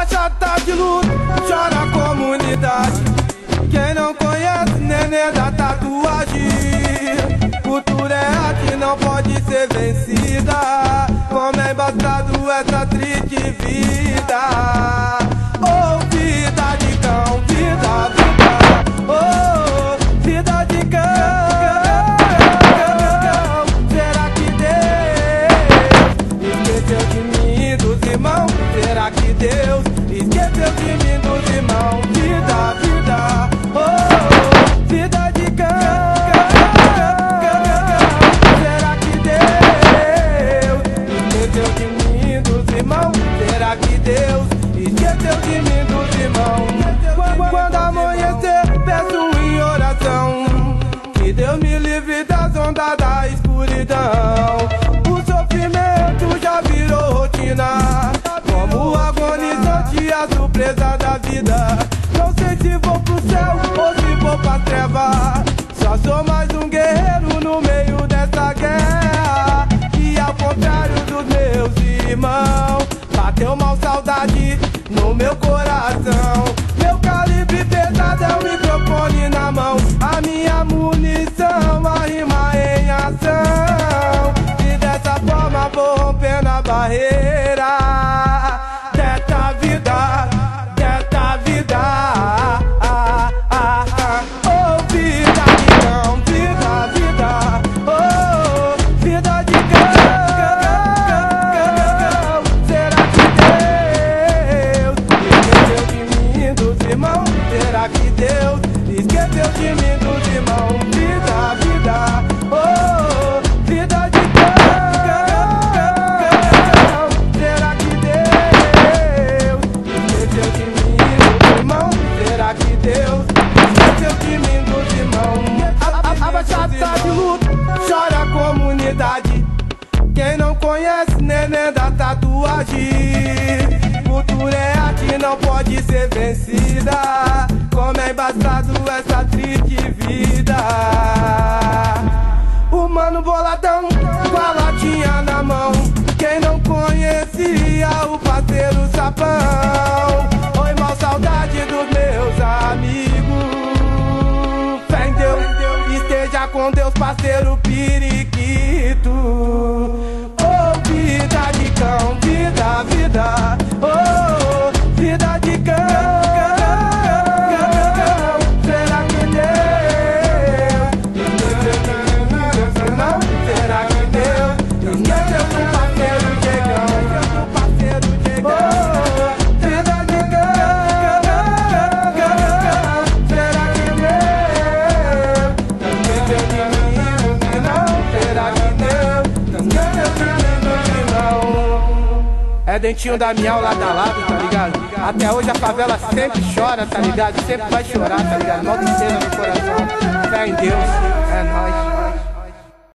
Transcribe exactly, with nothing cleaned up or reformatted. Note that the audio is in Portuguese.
Baixada tá de luto, chora a comunidade. Quem não conhece, neném da tatuagem. Cultura é arte, não pode ser vencida. Como é embaçado essa triste vida. Oh, vida de cão, vida, vida. Oh, vida de cão. Será que Deus esqueceu de mim, dos irmãos? Será que Deus esqueceu de mim, dos irmãos? Vida, vida, oh, vida de cão. Será que Deus esqueceu de mim, dos irmãos? Será que Deus esqueceu de mim, dos irmãos? Quando amanhecer, peço em oração que Deus me livre das ondas da escuridão. O sofrimento já virou rotina, como agonizante a surpresa da vida. Não sei se vou pro céu ou se vou pra treva. Só sou mais um guerreiro no meio dessa guerra. E ao contrário dos meus irmãos, bateu mal saudade no meu coração. Meu calibre pesado é o microfone na mão, a minha munição, a rima em ação. E dessa forma vou rompendo a barreira dessa vida, dessa vida. Ah, ah, ah, ah. Oh, vida de cão, vida, vida. Oh, vida de cão. Será que Deus esqueceu de mim, dos irmãos? Será que Deus esqueceu de mim, dos irmãos? Vida, vida. Oh, vida de cão. Será que Deus esqueceu de mim, dos irmãos? Será que Deus esqueceu de mim, dos irmãos? A, a, a Baixada tá de luto, chora a comunidade. Quem não conhece, neném da tatuagem. Cultura é arte, não pode ser vencida. Como é embaçado essa triste vida. O mano boladão com a latinha na mão. Quem não conhecia o parceiro Sapão. Oi, mal saudade dos meus amigos. Fé em Deus, esteja com Deus, parceiro periquito. Oh, vida de cão, vida, vida. Oh, vida de cão. Será que Deus esqueceu de mim, dos irmãos? Será que Deus esqueceu do parceiro chegão? Do parceiro chegão. Oh, vida de cão. Será que Deus esqueceu de mim, dos irmãos? Será que Deus esqueceu de mim, dos irmãos? É Dentinho da Miau lá da lado, tá ligado? Até hoje a favela sempre chora, tá ligado? Sempre vai chorar, tá ligado? Mal tristeza no coração. Fé em Deus, é nóis.